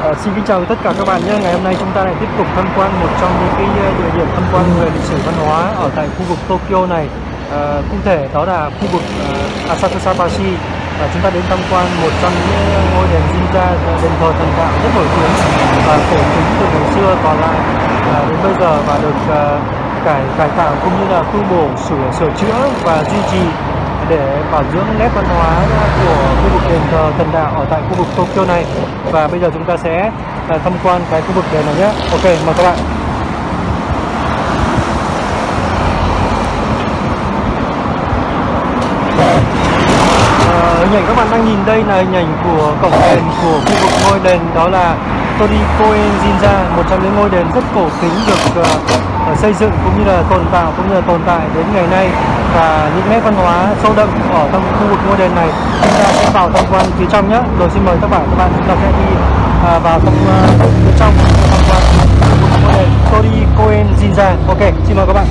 Xin kính chào tất cả các bạn nhé. Ngày hôm nay chúng ta lại tiếp tục tham quan một trong những cái địa điểm tham quan về lịch sử văn hóa ở tại khu vực Tokyo này. Cụ thể đó là khu vực Asakusabashi. Chúng ta đến tham quan một trong những ngôi đền Jinja, đền thờ thần đạo rất nổi tiếng và cổ kính từ ngày xưa còn lại đến bây giờ, và được cải tạo cũng như là tu bổ, sửa chữa và duy trì để bảo dưỡng nét văn hóa của khu vực đền thờ thần đạo ở tại khu vực Tokyo này. Và bây giờ chúng ta sẽ tham quan cái khu vực đền này nhé. Ok, mời các bạn. Hình ảnh các bạn đang nhìn đây là hình ảnh của cổng đền của khu vực ngôi đền, đó là Torikoen Jinja, một trong những ngôi đền rất cổ kính được xây dựng cũng như là tồn tại đến ngày nay, và những nét văn hóa sâu đậm ở trong khu vực ngôi đền này. Chúng ta sẽ vào tham quan phía trong nhé. Rồi xin mời các bạn chúng ta sẽ đi vào trong phía trong tham quan khu vực ngôi đền Torikoen Jinja. Ok, xin mời các bạn.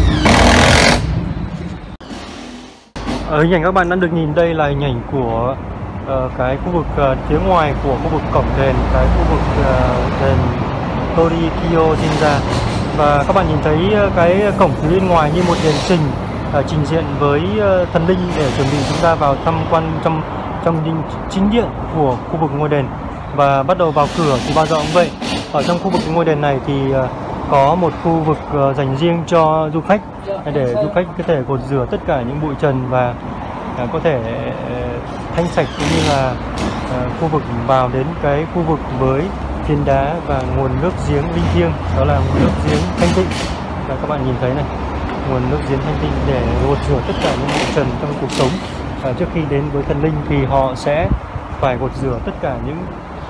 Hình ảnh các bạn đang được nhìn đây là hình ảnh của cái khu vực phía ngoài của khu vực cổng đền, cái khu vực đền Torikoen Jinja. Và các bạn nhìn thấy cái cổng phía bên ngoài như một đền trình diện với thần linh để chuẩn bị chúng ta vào tham quan trong chính điện của khu vực ngôi đền. Và bắt đầu vào cửa thì bao giờ cũng vậy. Ở trong khu vực ngôi đền này thì có một khu vực dành riêng cho du khách để du khách có thể gột rửa tất cả những bụi trần và có thể thanh sạch, cũng như là khu vực vào đến cái khu vực với phiến đá và nguồn nước giếng linh thiêng, đó là nguồn nước giếng thanh tịnh. Và các bạn nhìn thấy này, nguồn nước giếng thanh tịnh để gột rửa tất cả những bụi trần trong cuộc sống. Trước khi đến với thần linh thì họ sẽ phải gột rửa tất cả những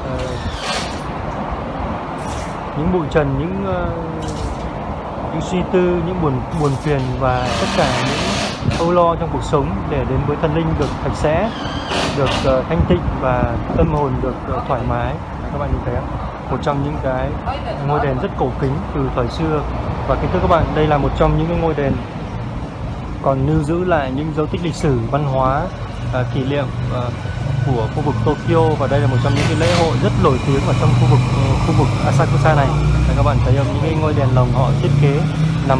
bụi trần, những suy tư, những buồn phiền và tất cả những âu lo trong cuộc sống, để đến với thần linh được sạch sẽ, được thanh tịnh và tâm hồn được thoải mái. Các bạn nhìn thấy không? Một trong những cái ngôi đền rất cổ kính từ thời xưa. Và kính thưa các bạn, đây là một trong những cái ngôi đền còn lưu giữ lại những dấu tích lịch sử văn hóa kỷ niệm của khu vực Tokyo. Và đây là một trong những cái lễ hội rất nổi tiếng ở trong khu vực Asakusa này. Các bạn thấy không? Những cái ngôi đèn lồng họ thiết kế nằm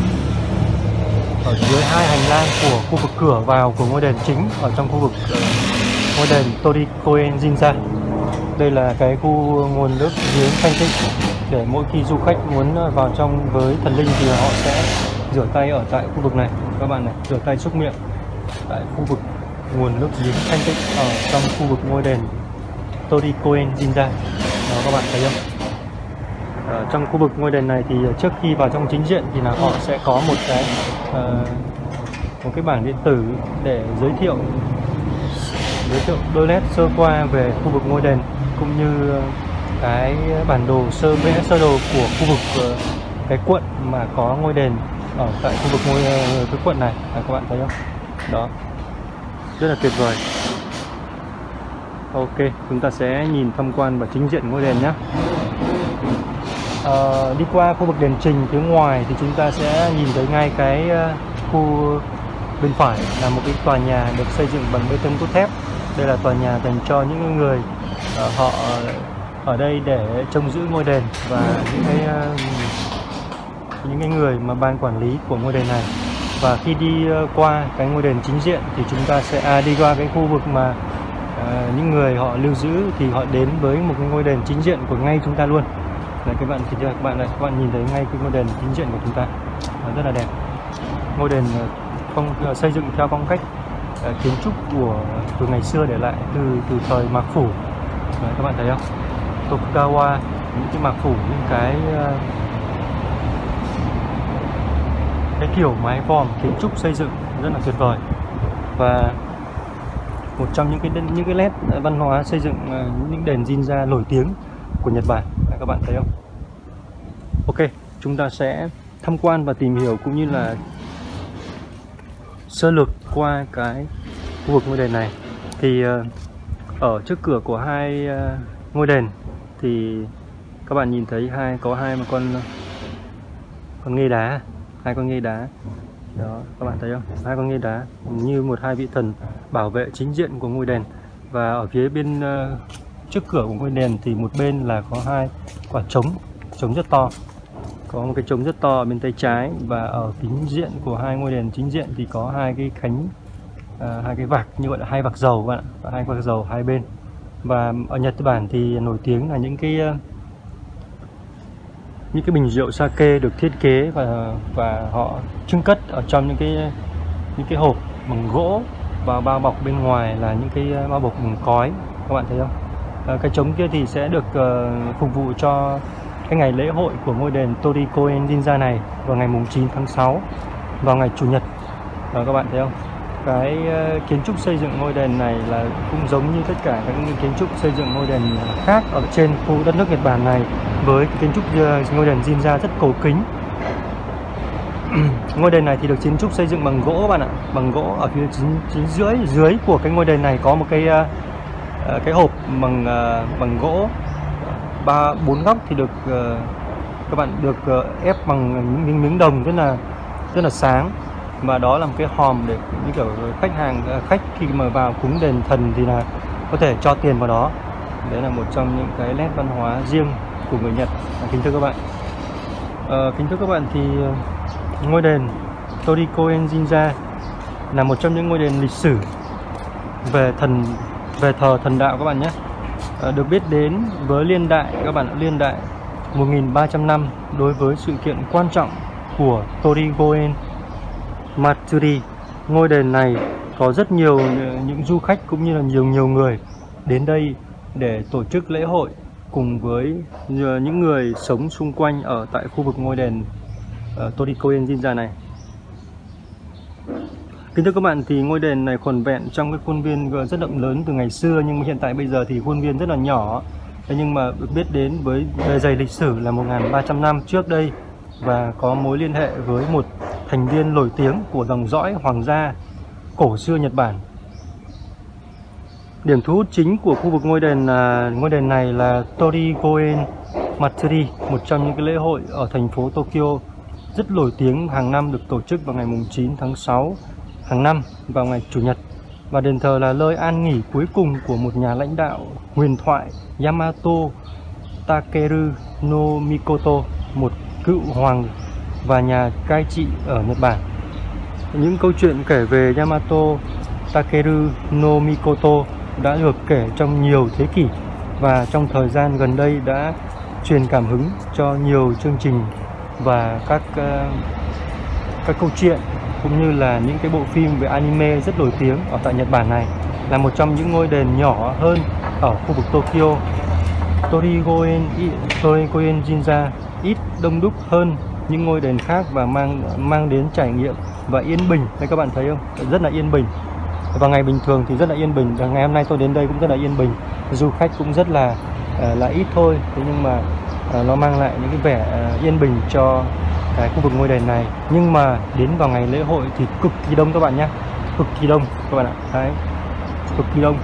ở dưới hai hành lang của khu vực cửa vào của ngôi đền chính ở trong khu vực ngôi đền Torikoen Jinja. Đây là cái khu nguồn nước giếng thanh tịnh để mỗi khi du khách muốn vào trong với thần linh thì họ sẽ rửa tay ở tại khu vực này. Các bạn này, rửa tay xúc miệng tại khu vực nguồn nước giếng thanh tịnh ở trong khu vực ngôi đền Torikoen Jinja. Đó, các bạn thấy không? Trong khu vực ngôi đền này thì trước khi vào trong chính diện thì là họ sẽ có một cái bảng điện tử để giới thiệu đôi nét sơ qua về khu vực ngôi đền, cũng như cái bản đồ vẽ sơ đồ của khu vực cái quận mà có ngôi đền ở tại khu vực cái quận này. Các bạn thấy không? Đó, rất là tuyệt vời. Ok, chúng ta sẽ nhìn tham quan vào chính diện ngôi đền nhé. Đi qua khu vực đền trình phía ngoài thì chúng ta sẽ nhìn thấy ngay cái khu bên phải là một cái tòa nhà được xây dựng bằng bê tông cốt thép. Đây là tòa nhà dành cho những người họ ở đây để trông giữ ngôi đền và những cái người mà ban quản lý của ngôi đền này. Và khi đi qua cái ngôi đền chính diện thì chúng ta sẽ đi qua cái khu vực mà những người họ lưu giữ thì họ đến với một cái ngôi đền chính diện của ngay chúng ta luôn. Này các bạn nhìn thấy ngay cái ngôi đền chính diện của chúng ta, rất là đẹp. Ngôi đền xây dựng theo phong cách kiến trúc từ ngày xưa để lại từ thời Mạc Phủ. Đấy, các bạn thấy không? Tokugawa, những cái Mạc Phủ, những cái kiểu mái vòm kiến trúc xây dựng rất là tuyệt vời. Và một trong những cái nét văn hóa xây dựng những đền Jinja nổi tiếng của Nhật Bản. Các bạn thấy không? Ok, chúng ta sẽ tham quan và tìm hiểu cũng như là sơ lược qua cái khu vực ngôi đền này. Thì ở trước cửa của hai ngôi đền thì các bạn nhìn thấy có hai con nghê đá, hai con nghê đá. Đó, các bạn thấy không? Hai con nghê đá như hai vị thần bảo vệ chính diện của ngôi đền. Và ở phía bên trước cửa của ngôi đền thì một bên là có hai quả trống rất to, có một cái trống rất to ở bên tay trái, và ở chính diện của hai ngôi đền chính diện thì có hai cái khánh, hai cái vạc như gọi là hai vạc dầu bạn ạ, và hai vạc dầu hai bên. Và ở Nhật Bản thì nổi tiếng là những cái bình rượu sake được thiết kế và họ trưng cất ở trong những cái hộp bằng gỗ, và bao bọc bên ngoài là những cái bao bọc bằng cói, các bạn thấy không? Cái trống kia thì sẽ được phục vụ cho cái ngày lễ hội của ngôi đền Torikoen Jinja này vào ngày mùng 9 tháng 6 vào ngày Chủ nhật. Các bạn thấy không? Cái kiến trúc xây dựng ngôi đền này là cũng giống như tất cả các kiến trúc xây dựng ngôi đền khác ở trên khu đất nước Nhật Bản này, với kiến trúc ngôi đền Jinja rất cổ kính. Ngôi đền này thì được kiến trúc xây dựng bằng gỗ các bạn ạ, bằng gỗ. Ở phía chính dưới của cái ngôi đền này có một cái hộp bằng gỗ, 3-4 góc thì được các bạn được ép bằng những miếng đồng rất là sáng, và đó là một cái hòm để như kiểu khách khi mà vào cúng đền thần thì là có thể cho tiền vào đó. Đấy là một trong những cái nét văn hóa riêng của người Nhật. Kính thưa các bạn, thì ngôi đền Torikoen Jinja là một trong những ngôi đền lịch sử về thờ thần đạo các bạn nhé. Được biết đến với niên đại các bạn, niên đại 1300 năm đối với sự kiện quan trọng của Torikoen Matsuri. Ngôi đền này có rất nhiều những du khách cũng như là nhiều người đến đây để tổ chức lễ hội cùng với những người sống xung quanh ở tại khu vực ngôi đền Torikoen Jinja này. Kính thưa các bạn, thì ngôi đền này còn vẹn trong cái khuôn viên rất rộng lớn từ ngày xưa, nhưng mà hiện tại bây giờ thì khuôn viên rất là nhỏ. Thế nhưng mà được biết đến với bề dày lịch sử là 1300 năm trước đây, và có mối liên hệ với một thành viên nổi tiếng của dòng dõi hoàng gia cổ xưa Nhật Bản. Điểm thu hút chính của khu vực ngôi đền này là Torikoen Matsuri, một trong những cái lễ hội ở thành phố Tokyo rất nổi tiếng, hàng năm được tổ chức vào ngày mùng 9 tháng 6 hàng năm vào ngày Chủ nhật. Và đền thờ là nơi an nghỉ cuối cùng của một nhà lãnh đạo huyền thoại, Yamato Takeru no Mikoto, một cựu hoàng và nhà cai trị ở Nhật Bản. Những câu chuyện kể về Yamato Takeru no Mikoto đã được kể trong nhiều thế kỷ, và trong thời gian gần đây đã truyền cảm hứng cho nhiều chương trình và các câu chuyện cũng như là những cái bộ phim về anime rất nổi tiếng ở tại Nhật Bản này. Là một trong những ngôi đền nhỏ hơn ở khu vực Tokyo, Torikoen Jinja ít đông đúc hơn những ngôi đền khác và mang đến trải nghiệm và yên bình. Đây các bạn thấy không? Rất là yên bình. Vào ngày bình thường thì rất là yên bình, và ngày hôm nay tôi đến đây cũng rất là yên bình. Du khách cũng rất là ít thôi, thế nhưng mà nó mang lại những cái vẻ yên bình cho cái khu vực ngôi đền này. Nhưng mà đến vào ngày lễ hội thì cực kỳ đông các bạn nhé, cực kỳ đông các bạn ạ. Đấy, cực kỳ đông.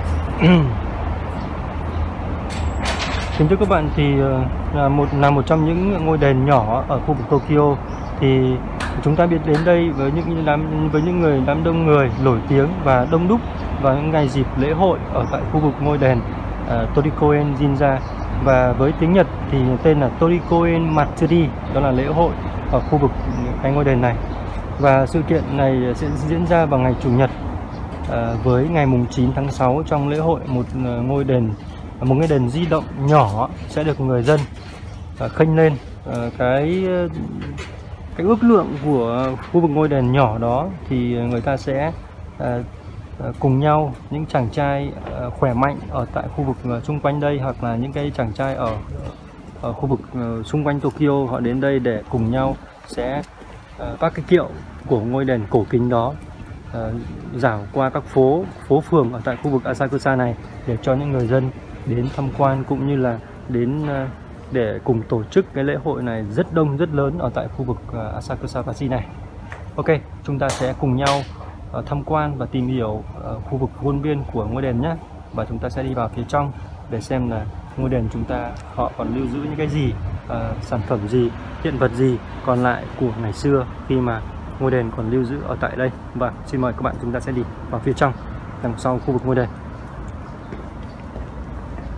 Kính thưa các bạn, thì là một trong những ngôi đền nhỏ ở khu vực Tokyo, thì chúng ta biết đến đây với những đám đông người nổi tiếng và đông đúc vào những ngày dịp lễ hội ở tại khu vực ngôi đền Torikoen Jinja. Và với tiếng Nhật thì tên là Torikoen Matsuri, đó là lễ hội ở khu vực cái ngôi đền này. Và sự kiện này sẽ diễn ra vào ngày Chủ nhật với ngày mùng 9 tháng 6 trong lễ hội. Một ngôi đền di động nhỏ sẽ được người dân khênh lên. Cái ước lượng của khu vực ngôi đền nhỏ đó thì người ta sẽ cùng nhau, những chàng trai khỏe mạnh ở tại khu vực xung quanh đây, hoặc là những cái chàng trai ở khu vực xung quanh Tokyo, họ đến đây để cùng nhau sẽ các cái kiệu của ngôi đền cổ kính đó dạo qua các phố phường ở tại khu vực Asakusa này, để cho những người dân đến tham quan cũng như là đến để cùng tổ chức cái lễ hội này rất đông, rất lớn ở tại khu vực Asakusabashi này. Ok, chúng ta sẽ cùng nhau tham quan và tìm hiểu khu vực khuôn viên của ngôi đền nhé. Và chúng ta sẽ đi vào phía trong để xem là ngôi đền chúng ta họ còn lưu giữ những cái gì, sản phẩm gì, hiện vật gì còn lại của ngày xưa khi mà ngôi đền còn lưu giữ ở tại đây. Và xin mời các bạn, chúng ta sẽ đi vào phía trong đằng sau khu vực ngôi đền.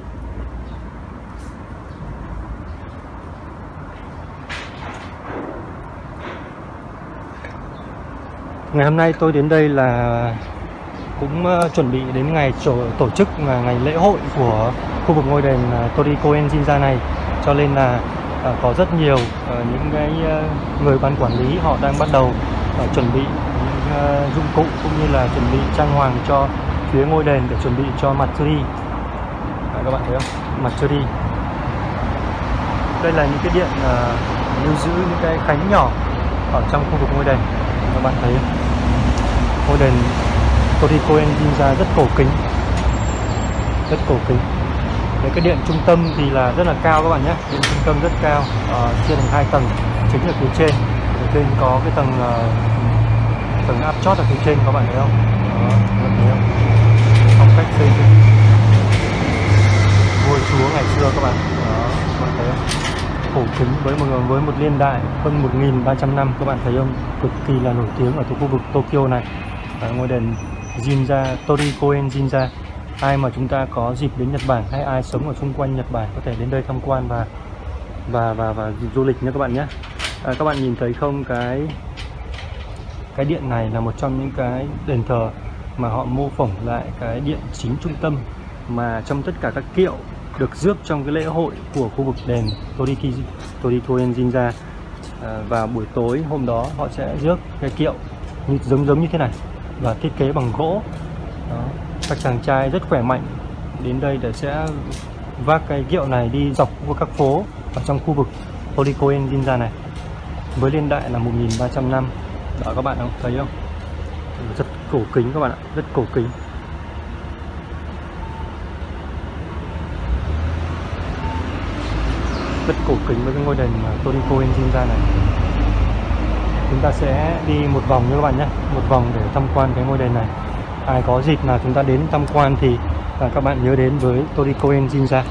Ngày hôm nay tôi đến đây là cũng chuẩn bị đến ngày tổ chức ngày lễ hội của khu vực ngôi đền Torikoen Jinja này, cho nên là có rất nhiều những cái người ban quản lý họ đang bắt đầu chuẩn bị những dụng cụ cũng như là chuẩn bị trang hoàng cho phía ngôi đền để chuẩn bị cho Matsuri. Các bạn thấy không? Matsuri. Đây là những cái điện lưu giữ những cái khánh nhỏ ở trong khu vực ngôi đền. Các bạn thấy ngôi đền Torikoen Jinja rất cổ kính, rất cổ kính. Đấy, cái điện trung tâm thì là rất là cao các bạn nhé, điện trung tâm rất cao, chia thành 2 tầng, chính là phía trên. Ở trên có cái tầng áp chót ở phía trên, các bạn thấy không? Đó, các bạn thấy không? Phong cách xây dựng vua chúa ngày xưa các bạn. Đó, các bạn thấy không? Cổ kính với một niên đại hơn 1.300 năm, các bạn thấy không? Cực kỳ là nổi tiếng ở khu vực Tokyo này. Ngôi đền Jinja, Torikoen Jinja. Ai mà chúng ta có dịp đến Nhật Bản hay ai sống ở xung quanh Nhật Bản có thể đến đây tham quan và du lịch nha các bạn nhé. Các bạn nhìn thấy không, cái điện này là một trong những cái đền thờ mà họ mô phỏng lại cái điện chính trung tâm mà trong tất cả các kiệu được rước trong cái lễ hội của khu vực đền Torikoen Jinja. Vào buổi tối hôm đó họ sẽ rước cái kiệu giống như thế này và thiết kế bằng gỗ. Đó. Các chàng trai rất khỏe mạnh đến đây để sẽ vác cái kiệu này đi dọc qua các phố ở trong khu vực Torikoen Jinja này, với niên đại là 1.300 năm. Đó, các bạn không thấy không? Rất cổ kính các bạn ạ, rất cổ kính. Rất cổ kính với cái ngôi đền Torikoen Jinja này. Chúng ta sẽ đi một vòng nha các bạn nhé, một vòng để tham quan cái ngôi đền này. Ai có dịp nào chúng ta đến tham quan thì các bạn nhớ đến với Torikoen Jinja.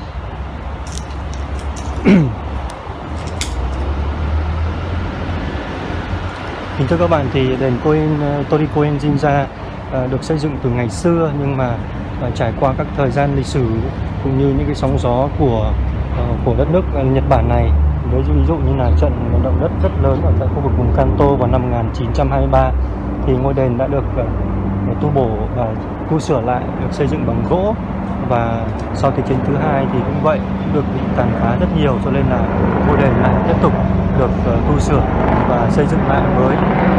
Kính thưa các bạn, thì đền Torikoen Jinja được xây dựng từ ngày xưa, nhưng mà trải qua các thời gian lịch sử cũng như những cái sóng gió của đất nước Nhật Bản này, ví dụ như là trận động đất rất lớn ở tại khu vực vùng Kanto vào năm 1923, thì ngôi đền đã được tu bổ và tu sửa lại, được xây dựng bằng gỗ. Và sau Thế chiến thứ hai thì cũng vậy, cũng được bị tàn phá rất nhiều, cho nên là ngôi đền lại tiếp tục được tu sửa và xây dựng lại mới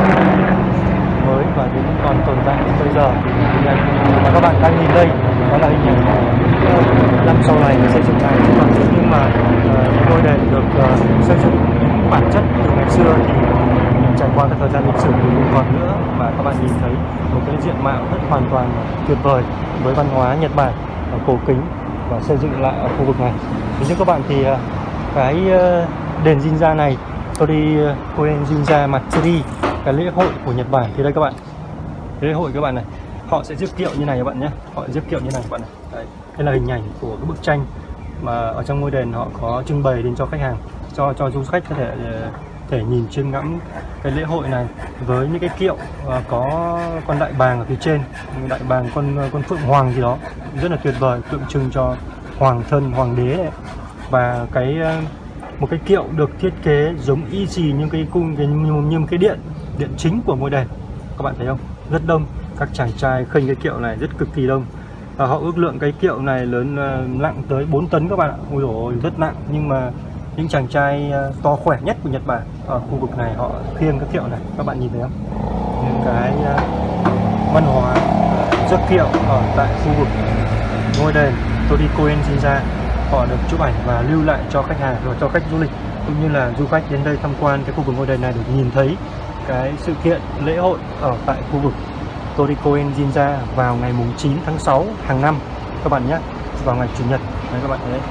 và đến còn tồn tại đến bây giờ. Mà các bạn đang nhìn đây đó là hình ảnh năm sau này xây dựng lại chứ còn, nhưng mà ngôi đền được xây dựng bản chất từ ngày xưa thì trải qua các thời gian lịch sử thì không còn nữa. Và các bạn nhìn thấy một cái diện mạo rất hoàn toàn tuyệt vời với văn hóa Nhật Bản cổ kính và xây dựng lại ở khu vực này. Thưa các bạn, thì cái đền Jinja này, Torikoen Jinja Matsuri, cái lễ hội của Nhật Bản, thì đây các bạn, lễ hội các bạn này, họ sẽ rước kiệu như này các bạn nhé, họ rước kiệu như này các bạn này. Đấy, đây là hình ảnh của cái bức tranh mà ở trong ngôi đền họ có trưng bày đến cho khách hàng, cho du khách có thể nhìn chiêm ngắm cái lễ hội này với những cái kiệu có con đại bàng ở phía trên, đại bàng con phượng hoàng gì đó, rất là tuyệt vời, tượng trưng cho hoàng thân hoàng đế này. Và một cái kiệu được thiết kế giống y xì như như cái điện chính của ngôi đền. Các bạn thấy không? Rất đông, các chàng trai khênh cái kiệu này rất cực kỳ đông. Và họ ước lượng cái kiệu này nặng tới 4 tấn các bạn ạ. Ôi dồi ôi, rất nặng, nhưng mà những chàng trai to khỏe nhất của Nhật Bản ở khu vực này họ khiêng cái kiệu này. Các bạn nhìn thấy không? Những cái văn hóa rước kiệu ở tại khu vực ngôi đền Torikoen Jinja, họ được chụp ảnh và lưu lại cho khách hàng và cho khách du lịch cũng như là du khách đến đây tham quan cái khu vực ngôi đền này, được nhìn thấy cái sự kiện lễ hội ở tại khu vực Torikoen Jinja vào ngày 9 tháng 6 hàng năm các bạn nhé, vào ngày Chủ nhật. Đấy, các bạn thấy đấy,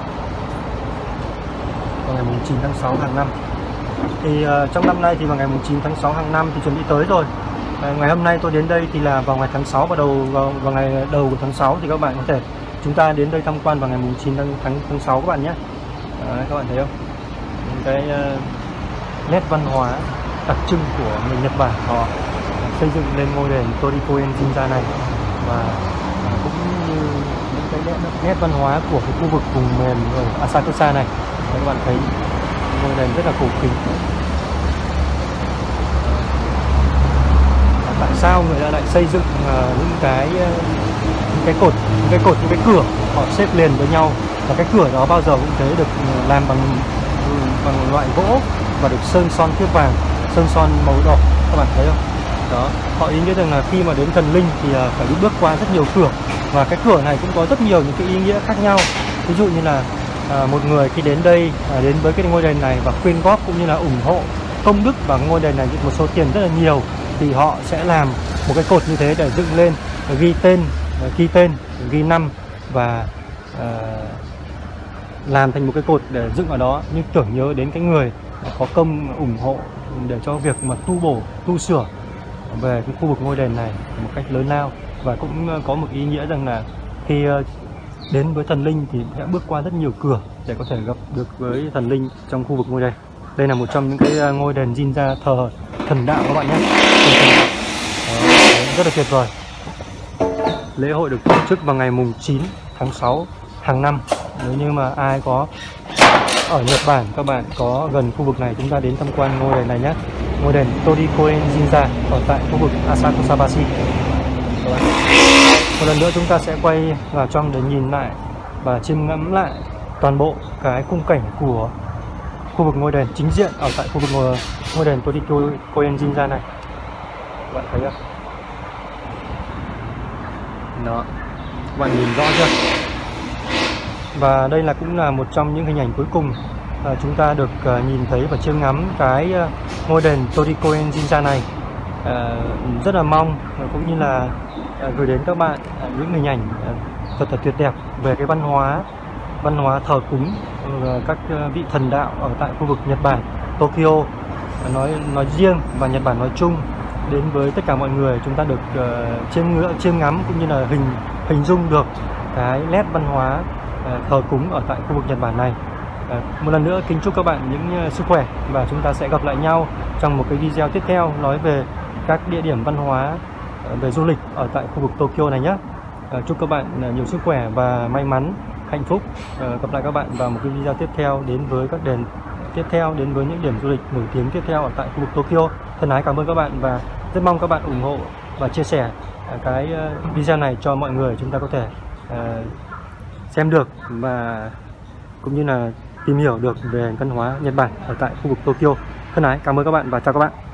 vào ngày 9 tháng 6 hàng năm. Thì trong năm nay thì vào ngày 9 tháng 6 hàng năm thì chuẩn bị tới rồi. Ngày hôm nay tôi đến đây thì là vào ngày tháng 6, vào ngày đầu của tháng 6, thì các bạn có thể chúng ta đến đây tham quan vào ngày 9 tháng 6 các bạn nhé. Đấy, các bạn thấy không? Những cái nét văn hóa đặc trưng của người Nhật Bản họ xây dựng lên ngôi đền Torikoen Jinja này, và cũng như những cái nét văn hóa của cái khu vực vùng miền ở Asakusa này. Đấy, các bạn thấy ngôi đền rất là cổ kính. tại sao người ta lại xây dựng những cái cột, những cái cửa họ xếp liền với nhau, và cái cửa đó bao giờ cũng thế được làm bằng loại gỗ và được sơn son thiếp vàng, sơn son màu đỏ, các bạn thấy không? Đó, họ ý nghĩa rằng là khi mà đến thần linh thì phải đi bước qua rất nhiều cửa, và cái cửa này cũng có rất nhiều những cái ý nghĩa khác nhau. Ví dụ như là một người khi đến đây đến với cái ngôi đền này và quyên góp cũng như là ủng hộ công đức vào ngôi đền này một số tiền rất là nhiều, thì họ sẽ làm một cái cột như thế để dựng lên, ghi tên, ghi năm và làm thành một cái cột để dựng ở đó, nhưng tưởng nhớ đến cái người có công ủng hộ để cho việc mà tu bổ, tu sửa về cái khu vực ngôi đền này một cách lớn lao. Và cũng có một ý nghĩa rằng là khi đến với thần linh thì sẽ bước qua rất nhiều cửa để có thể gặp được với thần linh trong khu vực ngôi đền. Đây là một trong những cái ngôi đền Jinja thờ thần đạo các bạn nhé. Rất là tuyệt vời. Lễ hội được tổ chức vào ngày mùng 9 tháng 6 hàng năm. Nếu như mà ai có ở Nhật Bản, các bạn có gần khu vực này, chúng ta đến tham quan ngôi đền này nhé. Ngôi đền Torikoen Jinja ở tại khu vực Asakusabashi. Một lần nữa chúng ta sẽ quay vào trong để nhìn lại và chiêm ngắm lại toàn bộ cái khung cảnh của khu vực ngôi đền chính diện ở tại khu vực ngôi đền Torikoen Jinja này. Các bạn thấy không? Đó, các bạn nhìn rõ chưa? Và đây cũng là một trong những hình ảnh cuối cùng chúng ta được nhìn thấy và chiêm ngắm cái ngôi đền Torikoen Jinja này. Rất là mong cũng như là gửi đến các bạn những hình ảnh thật là tuyệt đẹp về cái văn hóa thờ cúng các vị thần đạo ở tại khu vực Nhật Bản, Tokyo nói riêng và Nhật Bản nói chung. Đến với tất cả mọi người, chúng ta được chiêm ngắm cũng như là hình dung được cái nét văn hóa thờ cúng ở tại khu vực Nhật Bản này. Một lần nữa kính chúc các bạn những sức khỏe, và chúng ta sẽ gặp lại nhau trong một cái video tiếp theo nói về các địa điểm văn hóa về du lịch ở tại khu vực Tokyo này nhé. Chúc các bạn nhiều sức khỏe và may mắn, hạnh phúc. Gặp lại các bạn vào một cái video tiếp theo, đến với các đền tiếp theo, đến với những điểm du lịch nổi tiếng tiếp theo ở tại khu vực Tokyo. Thân ái cảm ơn các bạn và rất mong các bạn ủng hộ và chia sẻ cái video này cho mọi người, chúng ta có thể xem được và cũng như là tìm hiểu được về văn hóa Nhật Bản ở tại khu vực Tokyo. Thân ái cảm ơn các bạn và chào các bạn.